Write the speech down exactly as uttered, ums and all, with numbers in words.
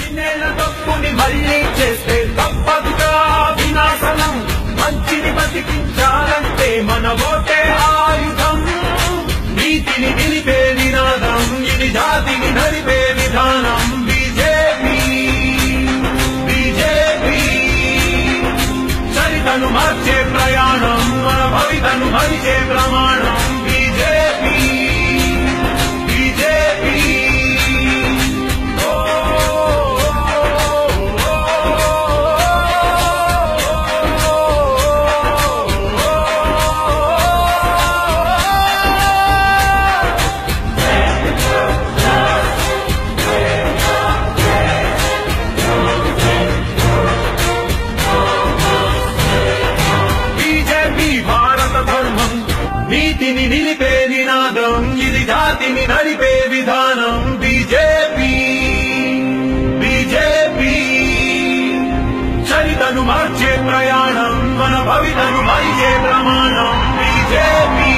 ఎన్నేళ్ల తప్పుని మళ్ళీ చేస్తే తప్పదుగా వినాశనం. మంచిని బతికించాలంటే మన ఓటే ఆయుధం. నీతిని నిలిపే నినాదం, ఇది జాతిని నడిపే విధానం. బీజేపీ బీజేపీ చరితను మార్చే ప్రయాణం, మన భవితను మరిచే ప్రమాణం. బీజేపీ బీజేపీ నీతిని నిలిపే నినాదం, ఇది జాతిని నడిపే విధానం. బీజేపీ బీజేపీ చరితను మార్చే ప్రయాణం, మన భవితను మరిచే ప్రమాణం. బీజేపీ